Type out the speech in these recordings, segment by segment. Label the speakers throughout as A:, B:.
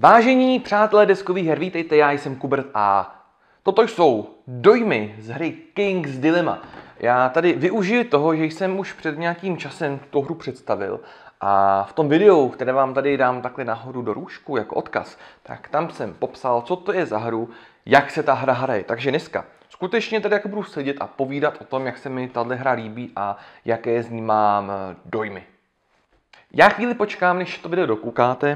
A: Vážení přátelé deskových her, vítejte, já jsem Kubert a toto jsou dojmy z hry King's Dilemma. Já tady využiju toho, že jsem už před nějakým časem tu hru představil a v tom videu, které vám tady dám takhle nahoru do růžku jako odkaz, tak tam jsem popsal, co to je za hru, jak se ta hra hraje. Takže dneska skutečně tady jako budu sedět a povídat o tom, jak se mi tahle hra líbí a jaké z ní mám dojmy. Já chvíli počkám, než to video dokoukáte.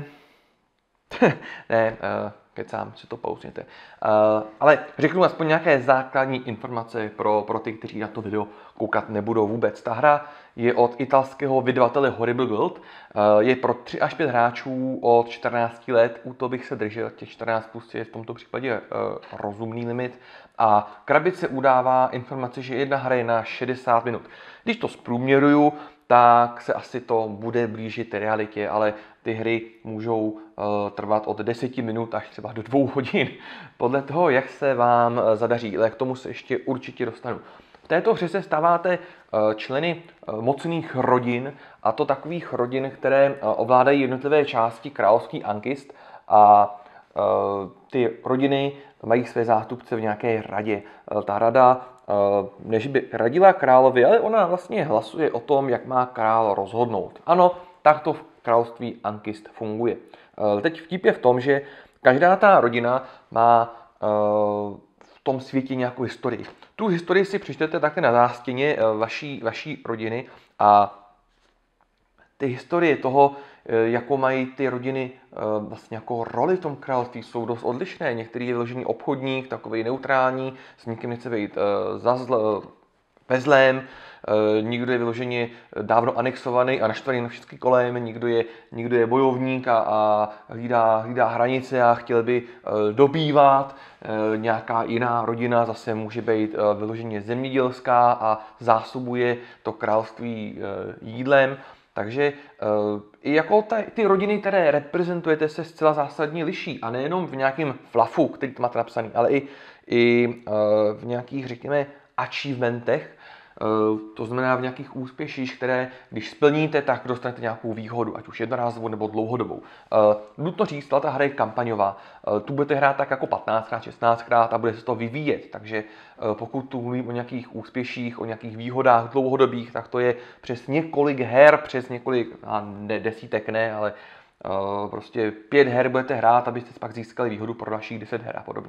A: Ne, kecám, si to pauzněte. Ale řeknu aspoň nějaké základní informace pro ty, kteří na to video koukat nebudou vůbec. Ta hra je od italského vydavatele Horrible World. Je pro 3 až 5 hráčů od 14 let. U toho bych se držel, těch 14 plus je v tomto případě rozumný limit. A krabice udává informaci, že jedna hra je na 60 minut. Když to zprůměruju, tak se asi to bude blížit realitě, ale ty hry můžou trvat od 10 minut až třeba do 2 hodin. Podle toho, jak se vám zadaří, ale k tomu se ještě určitě dostanu. V této hře se stáváte členy mocných rodin, a to takových rodin, které ovládají jednotlivé části královský Ankist a ty rodiny mají své zástupce v nějaké radě. Ta rada než by radila královi, ale ona vlastně hlasuje o tom, jak má král rozhodnout. Ano, tak to v království Ankist funguje. Teď vtip je v tom, že každá ta rodina má v tom světě nějakou historii. Tu historii si přečtete také na zástěně vaší rodiny a ty historie toho, jakou mají ty rodiny vlastně jako roli v tom království, jsou dost odlišné. Některý je vyložený obchodník, takový neutrální, s někým nechce být ve zlém, někdo je vyloženě dávno anexovaný a naštvaný na všechny kolem, někdo je bojovník a hlídá hranice a chtěl by dobývat. Nějaká jiná rodina zase může být vyloženě zemědělská a zásobuje to království jídlem. Takže i jako ty rodiny, které reprezentujete, se zcela zásadně liší. A nejenom v nějakém flafu, který to máte napsaný, ale i v nějakých, řekněme, achievementech. To znamená v nějakých úspěších, které když splníte, tak dostanete nějakou výhodu, ať už jednorázovou nebo dlouhodobou. Nutno říct, ta hra je kampaňová. Tu budete hrát tak jako 15krát, 16krát a bude se to vyvíjet. Takže pokud tu mluvím o nějakých úspěších, o nějakých výhodách dlouhodobých, tak to je přes několik her, přes několik, desítek ne, ale prostě 5 her budete hrát, abyste pak získali výhodu pro dalších 10 her a podobně.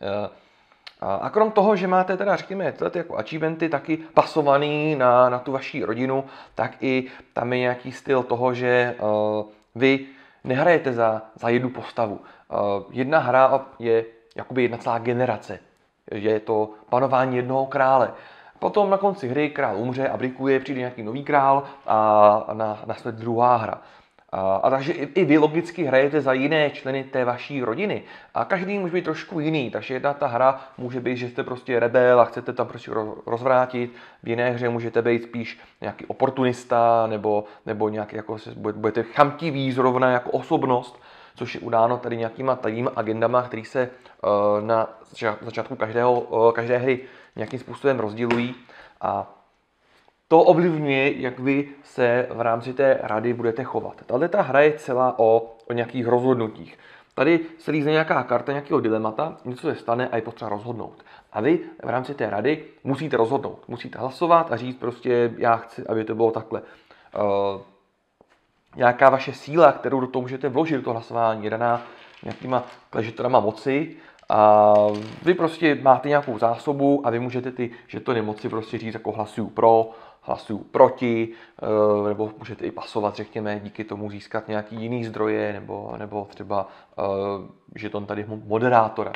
A: A krom toho, že máte teda, řekněme, tyhle jako achievementy taky pasovaný na tu vaši rodinu, tak i tam je nějaký styl toho, že vy nehrajete za jednu postavu. Jedna hra je jakoby jedna celá generace. Je to panování jednoho krále. Potom na konci hry král umře, abdikuje, přijde nějaký nový král a následuje druhá hra. A takže i vy logicky hrajete za jiné členy té vaší rodiny. A každý může být trošku jiný, takže jedna ta hra může být, že jste prostě rebel a chcete tam prostě rozvrátit. V jiné hře můžete být spíš nějaký oportunista nebo nějaký, jako budete chamtivý zrovna jako osobnost, což je udáno tady nějakýma tajnými agendama, které se na začátku každé hry nějakým způsobem rozdělují. A to ovlivňuje, jak vy se v rámci té rady budete chovat. Tahle ta hra je celá o nějakých rozhodnutích. Tady se lízne nějaká karta nějakého dilemata, něco se stane a je potřeba rozhodnout. A vy v rámci té rady musíte rozhodnout. Musíte hlasovat a říct prostě, já chci, aby to bylo takhle. Nějaká vaše síla, kterou do toho můžete vložit do toho hlasování, je daná nějakýma žetonama moci. A vy prostě máte nějakou zásobu a vy můžete ty žetony moci prostě říct jako hlasuju pro, hlasuju proti, nebo můžete i pasovat, řekněme, díky tomu získat nějaký jiný zdroje, nebo třeba žeton tady moderátora.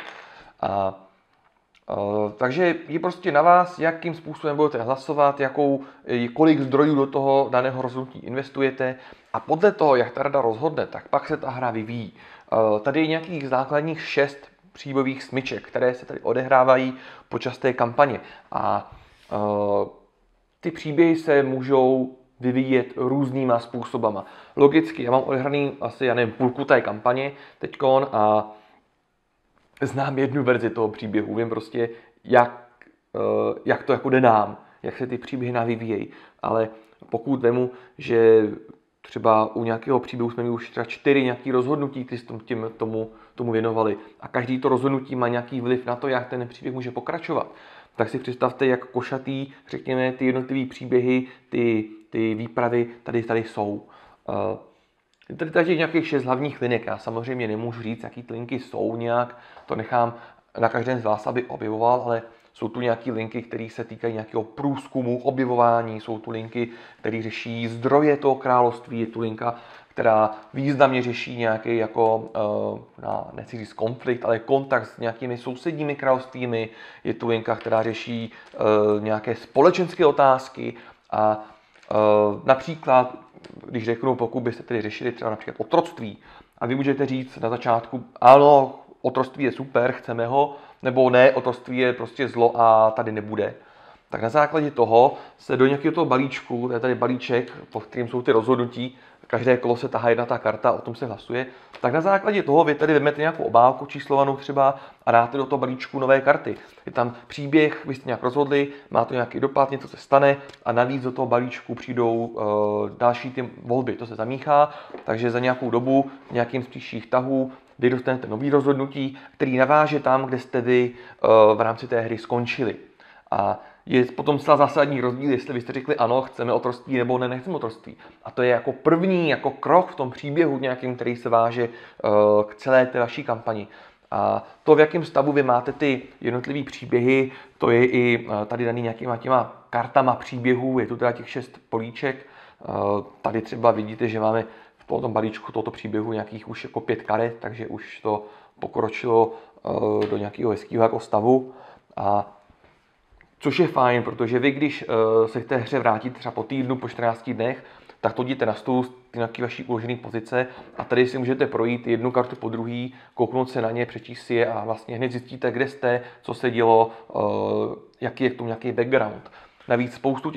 A: Takže je prostě na vás, jakým způsobem budete hlasovat, kolik zdrojů do toho daného rozhodnutí investujete a podle toho, jak ta rada rozhodne, tak pak se ta hra vyvíjí. Tady je nějakých základních 6 příběhových smyček, které se tady odehrávají počas té kampaně. A ty příběhy se můžou vyvíjet různýma způsobama. Logicky, já mám odehraný asi, půlku té kampaně teďkon a znám jednu verzi toho příběhu. Vím prostě, jak to jako jde nám, jak se ty příběhy vyvíjejí. Ale pokud vemu, že třeba u nějakého příběhu jsme měli už třeba 4 nějaké rozhodnutí, které jsme tomu věnovali. A každý to rozhodnutí má nějaký vliv na to, jak ten příběh může pokračovat. Tak si představte, jak košatý, řekněme, ty jednotlivé příběhy, ty výpravy tady jsou. Je tady nějakých 6 hlavních linek. Já samozřejmě nemůžu říct, jaký ty linky jsou nějak, to nechám na každém z vás, aby objevoval, ale jsou tu nějaké linky, které se týkají nějakého průzkumu, objevování, jsou tu linky, které řeší zdroje toho království, je tu linka, která významně řeší nějaký jako, nechci říct konflikt, ale kontakt s nějakými sousedními královstvími, je tu linka, která řeší nějaké společenské otázky a například, když řeknu, pokud byste tedy řešili třeba například otroctví a vy můžete říct na začátku, ano, otroctví je super, chceme ho, nebo ne, otroctví je prostě zlo a tady nebude. Tak na základě toho se do nějakého toho balíčku, to je tady balíček, pod kterým jsou ty rozhodnutí, každé kolo se tahá jedna ta karta, o tom se hlasuje, tak na základě toho vy tady vezmete nějakou obálku číslovanou třeba a dáte do toho balíčku nové karty. Je tam příběh, vy jste nějak rozhodli, má to nějaký dopad, něco se stane a navíc do toho balíčku přijdou další ty volby. To se zamíchá, takže za nějakou dobu nějakým z příštích tahů vy dostanete nový rozhodnutí, který naváže tam, kde jste vy v rámci té hry skončili. A je potom zcela zásadní rozdíl, jestli vy jste řekli ano, chceme otroctví nebo ne, nechceme otroctví. A to je jako první jako krok v tom příběhu nějakým, který se váže k celé té vaší kampani. A to, v jakém stavu vy máte ty jednotlivé příběhy, to je i tady daný nějakýma těma kartama příběhů, je tu teda těch 6 políček. Tady třeba vidíte, že máme v tom balíčku tohoto příběhu nějakých už jako 5 karet, takže už to pokročilo do nějakého hezkého jako stavu. A což je fajn, protože vy, když se k té hře vrátíte třeba po týdnu, po 14 dnech, tak to díte na stůl nějaký vaší uložené pozice a tady si můžete projít jednu kartu po druhý, kouknout se na ně, přečíst si je a vlastně hned zjistíte, kde jste, co se dělo, jaký je k tomu nějaký background. Navíc spousta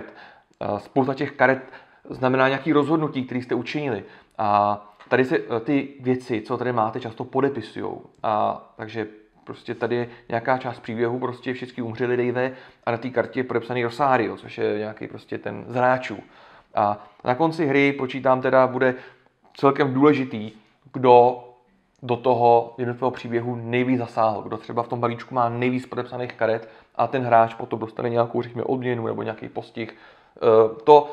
A: těch karet znamená nějaké rozhodnutí, které jste učinili. A tady se ty věci, co tady máte, často podepisují. A takže prostě tady je nějaká část příběhu, prostě všichni umřeli Dave a na té kartě je podepsaný Rosario, což je nějaký prostě ten z hráčů. A na konci hry, počítám teda, bude celkem důležitý, kdo do toho jednotlivého příběhu nejvíc zasáhl, kdo třeba v tom balíčku má nejvíc podepsaných karet a ten hráč potom dostane nějakou, řekněme, odměnu nebo nějaký postih. To,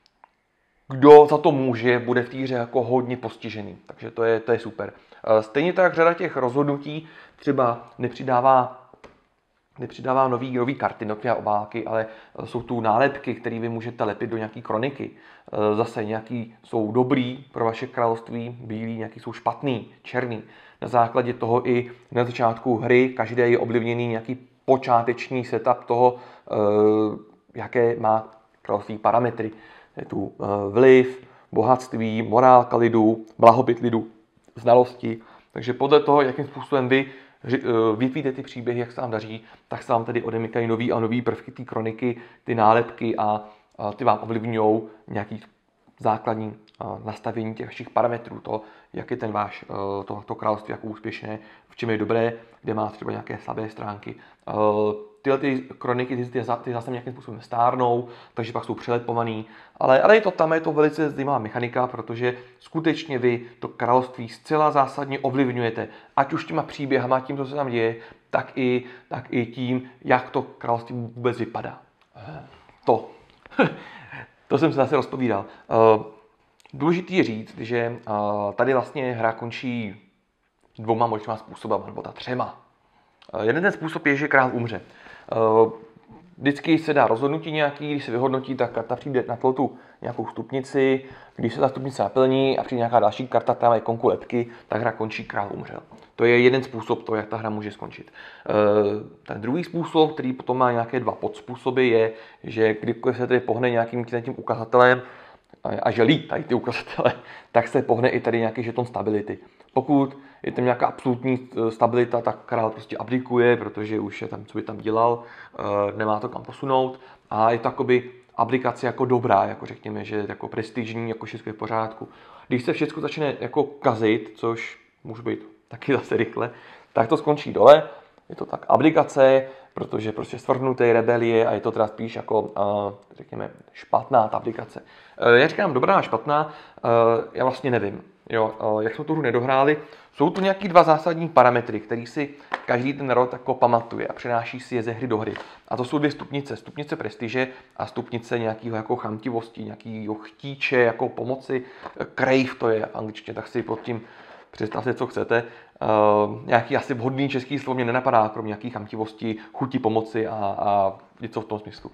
A: kdo za to může, bude v té hře jako hodně postižený, takže to je super. Stejně tak řada těch rozhodnutí třeba nepřidává nový karty, nové obálky, ale jsou tu nálepky, které vy můžete lepit do nějaké kroniky. Zase nějaký jsou dobrý pro vaše království, bílý, nějaký jsou špatný, černý. Na základě toho i na začátku hry každé je ovlivněný nějaký počáteční setup toho, jaké má království parametry. Je tu vliv, bohatství, morálka lidu, blahobyt lidu, znalosti. Takže podle toho, jakým způsobem vy vypíte ty příběhy, jak se vám daří, tak se vám tady odemykají nový a nový prvky té kroniky, ty nálepky a ty vám ovlivňují nějaký základní nastavení těch vašich parametrů, to, jak je ten váš to království jako úspěšné, v čem je dobré, kde má třeba nějaké slabé stránky. Tyhle ty kroniky, ty zase nějakým způsobem stárnou, takže pak jsou přelepovaný, ale i to tam je to velice zajímavá mechanika, protože skutečně vy to království zcela zásadně ovlivňujete, ať už těma příběhama, tím, co se tam děje, tak i tím, jak to království vůbec vypadá. To jsem se zase rozpovídal. Důležitý je říct, že tady vlastně hra končí 2 možnýma způsobama, nebo 3. Jeden ten způsob je, že král umře. Vždycky se dá rozhodnutí nějaký, když se vyhodnotí, tak karta přijde na tu nějakou stupnici, když se ta stupnice naplní a přijde nějaká další karta, která má ikonku lepky, tak hra končí, král umřel. To je jeden způsob toho, jak ta hra může skončit. Ten druhý způsob, který potom má nějaké 2 podspůsoby, je, že kdykoliv se tady pohne nějakým tím ukazatelem a že lítají ty ukazatele, tak se pohne i tady nějaký žeton stability. Pokud je tam nějaká absolutní stabilita, tak král prostě abdikuje, protože už je tam, co by tam dělal, nemá to kam posunout a je to jakoby abdikace jako dobrá, jako řekněme, že jako prestižní, jako všechno je v pořádku. Když se všechno začne jako kazit, což může být taky zase rychle, tak to skončí dole, Je to tak abdikace, protože prostě svrhnutý rebelie a je to teda spíš jako, řekněme, špatná ta abdikace. Já říkám dobrá a špatná, já vlastně nevím, jo, jak jsme tu hru nedohráli. Jsou tu nějaký dva zásadní parametry, který si každý ten narod jako pamatuje a přenáší si je ze hry do hry. A to jsou dvě stupnice. Stupnice prestiže a stupnice nějakého jako chamtivosti, nějakého chtíče, jako pomoci. Crave to je v angličtině, tak si pod tím představte, co chcete. Nějaký asi vhodný český slovo mě nenapadá, kromě nějakých chamtivosti, chuti pomoci a něco v tom smyslu.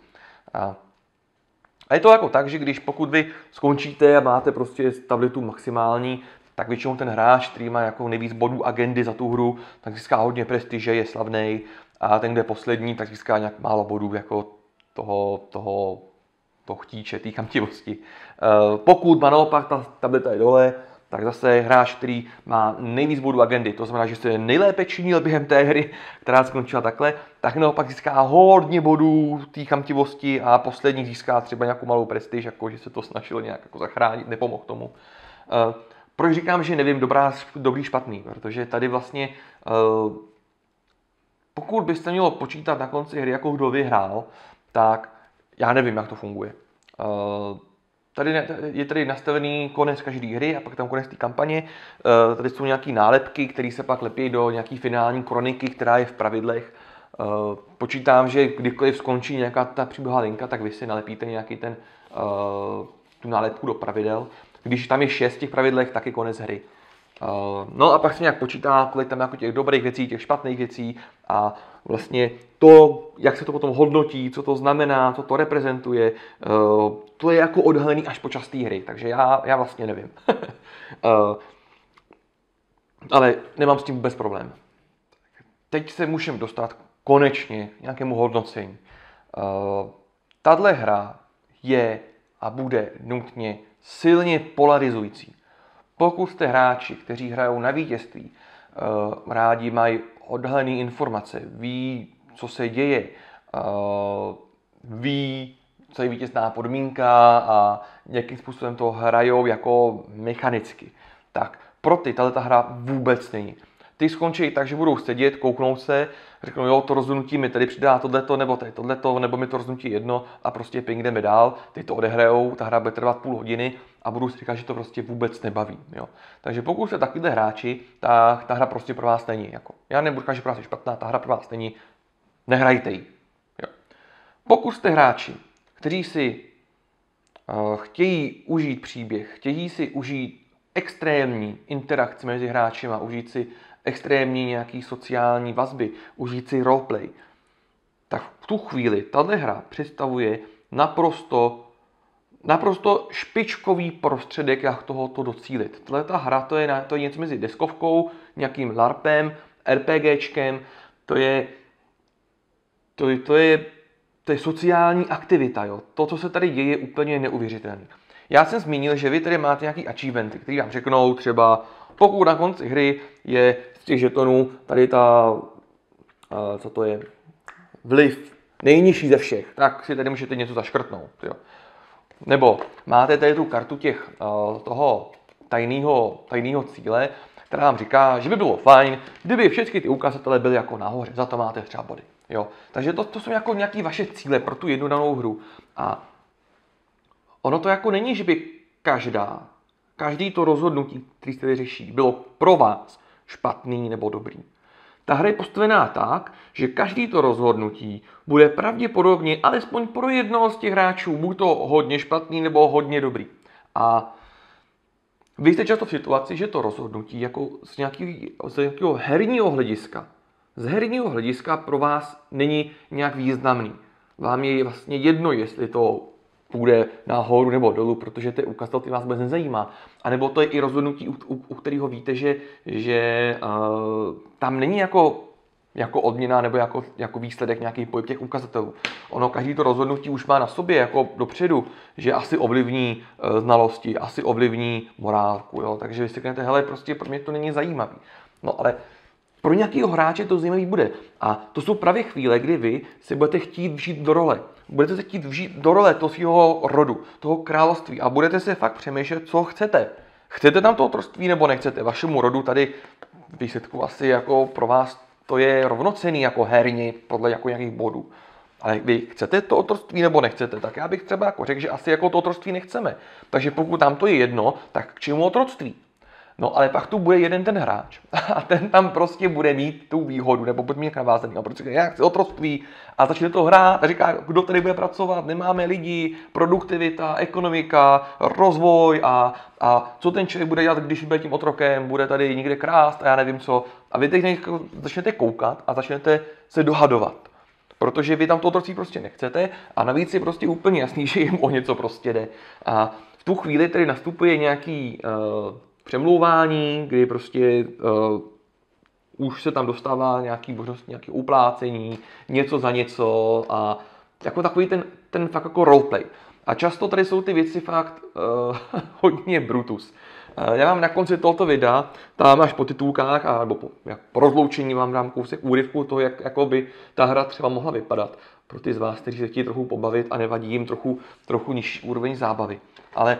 A: A je to jako tak, že pokud vy skončíte a máte prostě stabilitu maximální, tak většinou ten hráč, který má jako nejvíc bodů agendy za tu hru, tak získá hodně prestiže, je slavnej, a ten, kde je poslední, tak získá nějak málo bodů jako toho chtíče, té chamtivosti. Pokud má naopak ta stabilita je dole, tak zase hráč, který má nejvíc bodů agendy, to znamená, že se nejlépe činil během té hry, která skončila takhle, tak naopak získá hodně bodů té chamtivosti a poslední získá třeba nějakou malou prestiž, jako že se to snažilo nějak jako zachránit, nepomohl tomu. Proč říkám, že nevím dobrý, špatný, protože tady vlastně, pokud byste mělo počítat na konci hry, jako kdo vyhrál, tak já nevím, jak to funguje. Tady je tady nastavený konec každé hry a pak tam konec té kampaně. Tady jsou nějaké nálepky, které se pak lepí do nějaké finální kroniky, která je v pravidlech. Počítám, že kdykoliv skončí nějaká ta příběhová linka, tak vy si nalepíte nějaký tu nálepku do pravidel. Když tam je 6 v těch pravidlech, tak je konec hry. No a pak se nějak počítá, kolik tam jako těch dobrých věcí, těch špatných věcí a vlastně to, jak se to potom hodnotí, co to znamená, co to reprezentuje, to je jako odhalený až po čas té hry, takže já vlastně nevím. Ale nemám s tím vůbec problém. Teď se můžeme dostat konečně k nějakému hodnocení. Tahle hra je a bude nutně silně polarizující. Pokud jste hráči, kteří hrajou na vítězství, rádi mají odhalené informace, ví, co se děje, ví, co je vítězná podmínka a nějakým způsobem to hrajou jako mechanicky, tak pro ty tato hra vůbec není. Ty skončí tak, že budou sedět, kouknou se, řeknou, jo, to rozhodnutí mi tady přidá tohleto, nebo tady tohleto, nebo mi to rozhodnutí jedno a prostě ping, jdeme dál, ty to odehrajou, ta hra bude trvat půl hodiny a budu si říkat, že to prostě vůbec nebaví. Jo. Takže pokud jste takovýhle hráči, tak ta hra prostě pro vás není. Jako. Já nebudu říkat, že pro vás je špatná, ta hra pro vás není, nehrajte ji. Jo. Pokud jste hráči, kteří si chtějí užít příběh, chtějí si užít extrémní interakci mezi hráči a užít si extrémní nějaký sociální vazby, užít si roleplay, tak v tu chvíli tahle hra představuje naprosto špičkový prostředek, jak tohoto docílit. Tato hra to je něco mezi deskovkou, nějakým LARPem, RPGčkem, to je sociální aktivita. Jo. To, co se tady děje, je úplně neuvěřitelné. Já jsem zmínil, že vy tady máte nějaký achievementy, které vám řeknou třeba, pokud na konci hry je z těch žetonů tady co to je, vliv nejnižší ze všech, tak si tady můžete něco zaškrtnout. Jo. Nebo máte tady tu kartu toho tajného cíle, která vám říká, že by bylo fajn, kdyby všechny ty ukazatele byly jako nahoře, za to máte třeba body. Jo. Takže to jsou jako nějaké vaše cíle pro tu jednu danou hru. A ono to jako není, že by každý to rozhodnutí, který se řeší, bylo pro vás špatný nebo dobrý. Ta hra je postavená tak, že každý to rozhodnutí bude pravděpodobně, alespoň pro jednoho z těch hráčů, buď to hodně špatný nebo hodně dobrý. A vy jste často v situaci, že to rozhodnutí jako z nějakého herního hlediska pro vás není nějak významný. Vám je vlastně jedno, jestli to půjde nahoru nebo dolů, protože ten ukazatel vás vůbec nezajímá. A nebo to je i rozhodnutí, u kterého víte, že tam není jako odměna nebo jako výsledek nějaký pohyb těch ukazatelů. Ono každý to rozhodnutí už má na sobě jako dopředu, že asi ovlivní znalosti, asi ovlivní morálku. Jo? Takže vy si řeknete, hele, prostě pro mě to není zajímavý. No ale pro nějakého hráče to zajímavý bude. A to jsou právě chvíle, kdy vy si budete chtít vžít do role. Budete se chtít vžít do role toho svého rodu, toho království a budete se fakt přemýšlet, co chcete. Chcete tam to otroctví nebo nechcete? Vašemu rodu tady výsledku asi jako pro vás to je rovnocenný jako herně podle jako nějakých bodů. Ale vy chcete to otroctví nebo nechcete, tak já bych třeba jako řekl, že asi jako to otroctví nechceme. Takže pokud tam to je jedno, tak k čemu otroctví? No ale pak tu bude jeden ten hráč a ten tam prostě bude mít tu výhodu, nebo bude mít navázaný. A protože já chci otroctví a začne to hrát a říká, kdo tady bude pracovat, nemáme lidi, produktivita, ekonomika, rozvoj a co ten člověk bude dělat, když bude tím otrokem, bude tady někde krást a já nevím co. A vy teď začnete koukat a začnete se dohadovat. Protože vy tam to otroctví prostě nechcete a navíc je prostě úplně jasný, že jim o něco prostě jde. A v tu chvíli tedy nastupuje nějaký přemlouvání, kdy prostě už se tam dostává nějaký možnost, nějaké uplácení, něco za něco a jako takový ten fakt jako roleplay. A často tady jsou ty věci fakt hodně brutus. Já vám na konci tohoto videa, tam až po titulkách, nebo po rozloučení vám dám kousek úryvku toho, jak by ta hra třeba mohla vypadat. Pro ty z vás, kteří se chtějí trochu pobavit a nevadí jim trochu nižší úroveň zábavy. Ale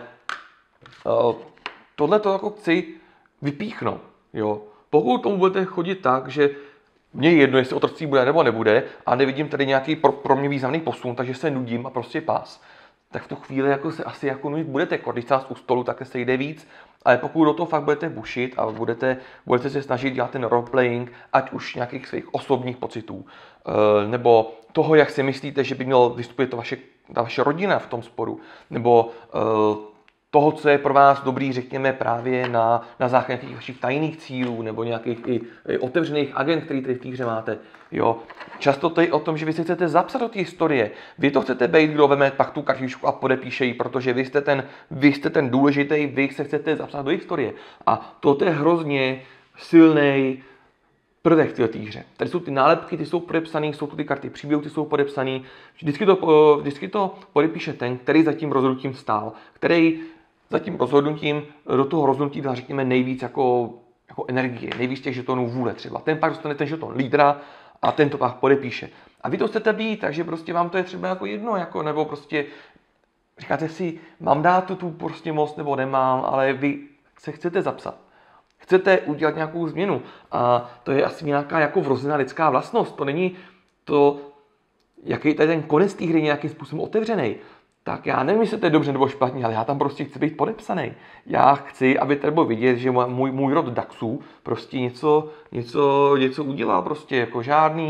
A: tohle to jako chci vypíchnout. Jo. Pokud tomu budete chodit tak, že mně je jedno, jestli otroctví bude nebo nebude a nevidím tady nějaký pro mě významný posun, takže se nudím a prostě pás, tak v tu chvíli jako se asi jako nudit budete, když vás u stolu, tak se jde víc, ale pokud do toho fakt budete bušit a budete se snažit dělat ten roleplaying, ať už nějakých svých osobních pocitů, nebo toho, jak si myslíte, že by měl vystupit ta vaše rodina v tom sporu, nebo toho, co je pro vás dobrý, řekněme, právě na základě nějakých vašich tajných cílů nebo nějakých i otevřených agent, který tady v té hře máte. Jo. Často to je o tom, že vy si chcete zapsat do té historie. Vy to chcete být, kdo veme pak tu kartičku a podepíše ji, protože vy jste ten důležitý, vy se chcete zapsat do historie. A to je hrozně silný prvek v té hře. Tady jsou ty nálepky, ty jsou podepsané, jsou tu ty karty příběhu, ty jsou podepsané. Vždycky to podepíše ten, který za tím rozhodnutím stál, který za tím rozhodnutím do toho rozhodnutí dá, řekněme, nejvíc jako energie, nejvíc těch žetonů vůle třeba. Ten pak dostane ten žeton lídra a ten to pak podepíše. A vy to chcete být, takže prostě vám to je třeba jako jedno, nebo prostě říkáte si, mám dát tu prostě moc nebo nemám, ale vy se chcete zapsat. Chcete udělat nějakou změnu a to je asi nějaká jako vrozená lidská vlastnost. To není to, jaký tady ten konec té hry nějakým způsobem otevřený. Tak já nevím, jestli to je dobře nebo špatně, ale já tam prostě chci být podepsaný. Já chci, aby tady bylo vidět, že můj rod Daxů prostě něco udělal, prostě jako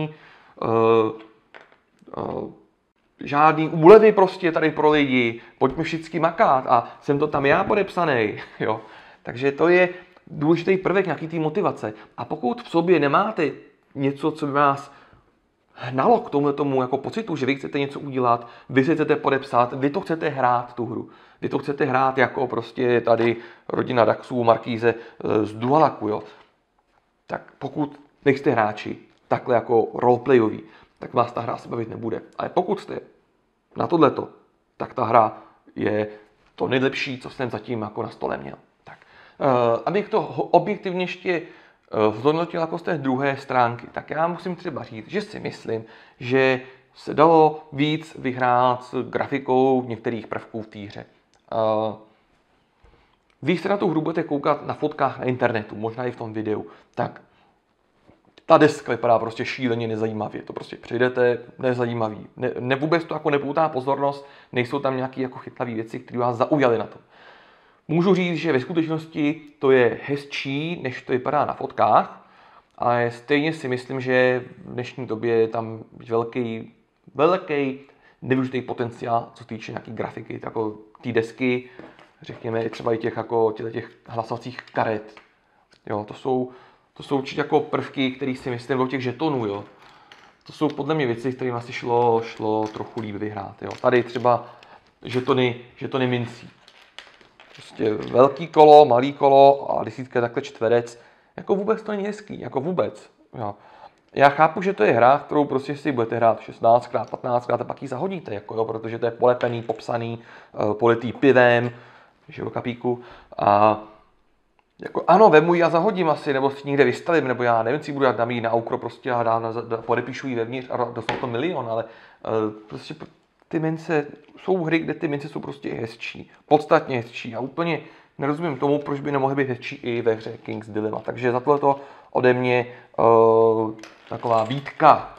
A: žádný úlevy prostě tady pro lidi, pojďme všichni makat a jsem to tam já podepsaný, jo. Takže to je důležitý prvek nějaký té motivace. A pokud v sobě nemáte něco, co by vás hnalo k tomu jako pocitu, že vy chcete něco udělat, vy se chcete podepsat, vy to chcete hrát tu hru. Vy to chcete hrát jako prostě tady rodina Daxů, Markýze z Dualaku, jo. Tak pokud nejste hráči, takhle jako roleplayový, tak vás ta hra se bavit nebude. Ale pokud jste na tohleto, tak ta hra je to nejlepší, co jsem zatím jako na stole měl. Tak, abych to objektivně ještě zhodnotil jako z té druhé stránky, tak já musím třeba říct, že si myslím, že se dalo víc vyhrát s grafikou některých prvků v té hře. Když se na tu hru budete koukat na fotkách na internetu, možná i v tom videu, tak ta deska vypadá prostě šíleně nezajímavě. To prostě přejdete, nezajímavý. Vůbec to jako nepoutá pozornost, nejsou tam nějaké jako chytlavé věci, které vás zaujaly na to. Můžu říct, že ve skutečnosti to je hezčí, než to vypadá na fotkách, ale stejně si myslím, že v dnešní době je tam velký nevyužitý potenciál, co týče nějaký grafiky, jako té desky, řekněme třeba i těch hlasovacích karet. Jo, to jsou určitě jako prvky, které si myslím do těch žetonů, jo. To jsou podle mě věci, kterým asi šlo trochu líp vyhrát, jo. Tady třeba žetony mincí. Prostě velký kolo, malý kolo a desítka je takhle čtverec. Jako vůbec to není hezký, jako vůbec. Jo. Já chápu, že to je hra, kterou prostě si budete hrát 16krát, 15krát a pak ji zahodíte, jako jo, protože to je polepený, popsaný, politý pivem, že do kapíku. A jako ano, vemu ji a zahodím asi, nebo si někde vystavím, nebo já nevím, si budu dát na aukro prostě a podepíšu ji vevnitř a dostanu to milion, ale prostě ty mince jsou hry, kde ty mince jsou prostě hezčí, podstatně hezčí a úplně nerozumím tomu, proč by nemohly být hezčí i ve hře King's Dilemma. Takže za tohleto ode mě taková výtka.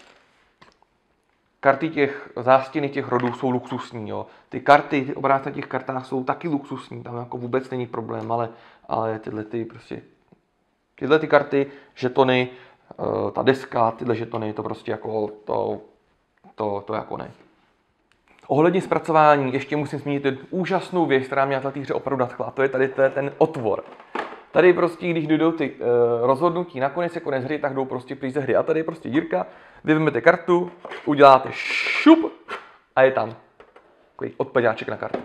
A: Karty těch zástěny těch rodů jsou luxusní, jo. Ty karty, ty obrázky na těch kartách jsou taky luxusní, tam jako vůbec není problém, ale tyhle ty karty, žetony, ta deska, tyhle žetony, to prostě jako to jako ne. Ohledně zpracování ještě musím zmínit úžasnou věc, která mě na té hře opravdu nadchla, a to je tady ten otvor. Tady prostě, když jdou ty rozhodnutí nakonec je konec hry, tak jdou prostě pryč ze hry. A tady je prostě dírka, vy vezmete kartu, uděláte šup a je tam takový odpadáček na kartu.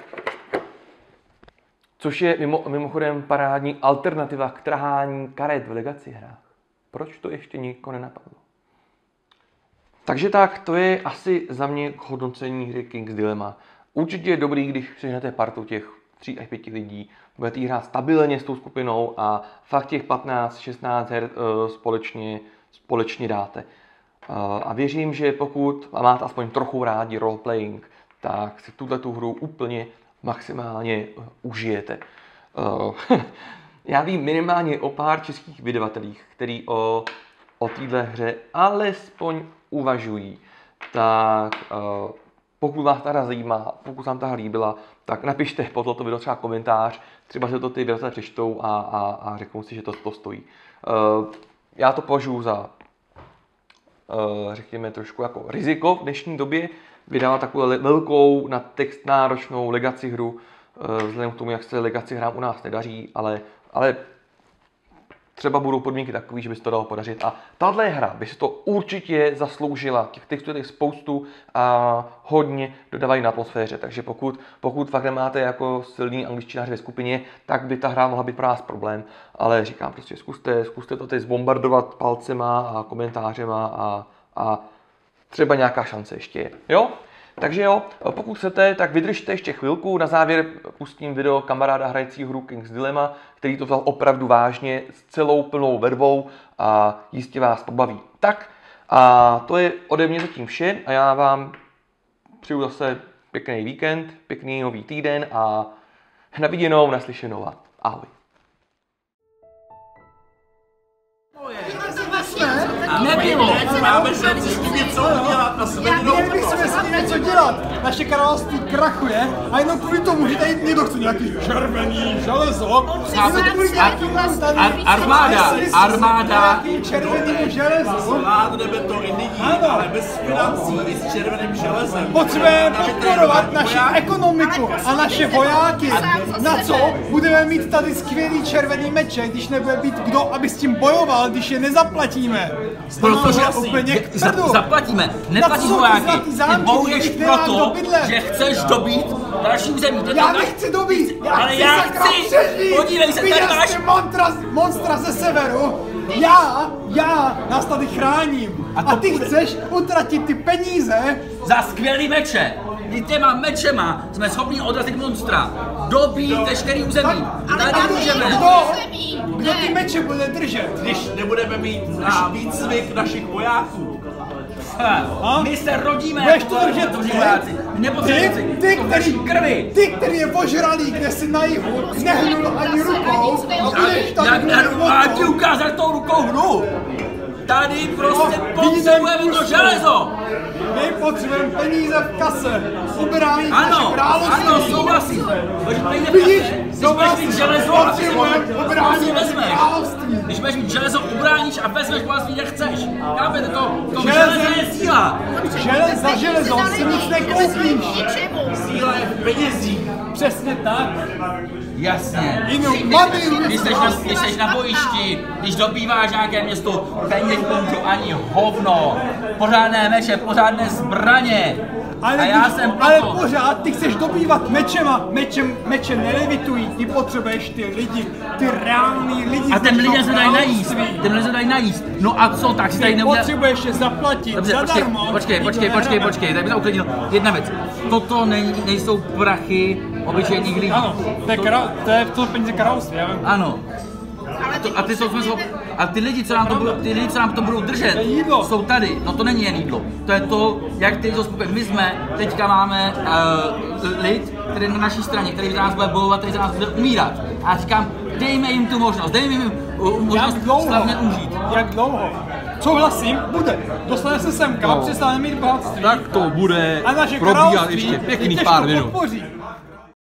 A: Což je mimochodem parádní alternativa k trhání karet v Legacy hrách. Proč to ještě nikoho nenapadlo? Takže tak, to je asi za mě k hodnocení hry King's Dilemma. Určitě je dobrý, když seženete partu těch 3 až 5 lidí, budete hrát stabilně s tou skupinou a fakt těch 15-16 her společně dáte. A věřím, že pokud máte aspoň trochu rádi roleplaying, tak si tu hru úplně maximálně užijete. Já vím minimálně o pár českých vydavatelích, který o téhle hře alespoň uvažují. Tak pokud vás ta hra zajímá, pokud vám ta hra líbila, tak napište pod toto video třeba komentář, třeba se to ty vydavatelé přečtou a řeknou si, že to stojí. Já to považuji za, řekněme, trošku jako riziko v dnešní době vydávat takovou velkou na text náročnou legacy hru, vzhledem k tomu, jak se legacy hrám u nás nedaří, ale třeba budou podmínky takové, že by se to dalo podařit. A tahle hra by se to určitě zasloužila. Těch textů je spoustu a hodně dodávají na atmosféře. Takže pokud fakt nemáte jako silný angličtinář ve skupině, tak by ta hra mohla být pro vás problém. Ale říkám prostě, zkuste to teď zbombardovat palcema a komentářema a třeba nějaká šance ještě je. Jo? Takže jo, pokud chcete, tak vydržte ještě chvilku. Na závěr pustím video kamaráda hrajícího hru King's Dilemma, který to vzal opravdu vážně, s celou plnou vervou a jistě vás pobaví. Tak a to je ode mě zatím vše a já vám přeju zase pěkný víkend, pěkný nový týden a na viděnou, naslyšenou a ahoj.
B: Nebylo! Máme šanci s tím něco udělat na sebe.
C: Měli bychom s tím něco dělat. Naše království krachuje a jenom kvůli tomu, že tady někdo chce nějaký červený železo.
B: Armáda.
C: Červený železo.
B: Zvládneme to i nyní, ale bez financí i s červeným železem.
C: Potřebujeme podporovat naši ekonomiku a naše vojáky. Na co budeme mít tady skvělý červený meče, když nebude být kdo, aby s tím bojoval, když je nezaplatíme.
B: Protože zaplatíme, neplatíš vojáky, ty bojuješ proto, že chceš dobít další území.
C: Já nechci dobít,
B: ale já chci, podívej se, tady máš
C: monstra ze severu, já nás tady chráním a ty chceš utratit ty peníze
B: za skvělý meče. My těma mečema jsme schopni odrazit monstra, dobít veškerý území. Tady můžeme.
C: Kdo ty meče bude držet?
B: Když nebudeme mít na výcvik našich vojáků. My se rodíme jako vojáci.
C: Ty, který je požralý, kde si na jihu, nehnul ani rukou a budeš tady
B: a ti ukázat tou rukou hru. Tady prostě potřebujeme to železo.
C: My potřebujeme peníze v kase. Ubránit naše království.
B: Ano, souhlasím.
C: Vidíš?
B: Když budeš mít železo a
C: ubránit
B: vezmeš. Když budeš mít železo, ubráníš a vezmeš bohatství, jak chceš. Chápete to? Železo je síla.
C: Za železo si nic nekoupíš.
B: Síla je v penězích.
C: Přesně tak.
B: Jasně. Když jsi na bojišti, když dobýváš nějaké město, peněz pomůžou ani hovno. Pořádné meče, pořádné zbraně.
C: Ale pořád ty chceš dobývat meče nelevitují, ty potřebuješ ty lidi, ty reální lidi.
B: A těm lidem se dají najíst, No a co, tak si tady nebude...
C: Potřebuješ je zaplatit, dobře, zadarmo.
B: Počkej, tak by to uklidnil. Jedna věc, toto nejsou prachy obyčejných lidí.
C: Ano, to je peníze království, já vím.
B: Ano. A ty lidi, co nám to budou držet, jsou tady. No to není jen jídlo. To je to, jak ty to spokojení. My jsme, teďka máme lid, který je na naší straně, který za nás bude bojovat, který za nás bude umírat. A já říkám, dejme jim tu možnost, slavně umřít.
C: Jak dlouho? Souhlasím, bude. Dostane se semka, přestane mít bohatství.
D: Tak to bude
C: a naše
D: probíhat
C: království
D: ještě pěkných
C: těžko
D: pár minut.
C: podpoří.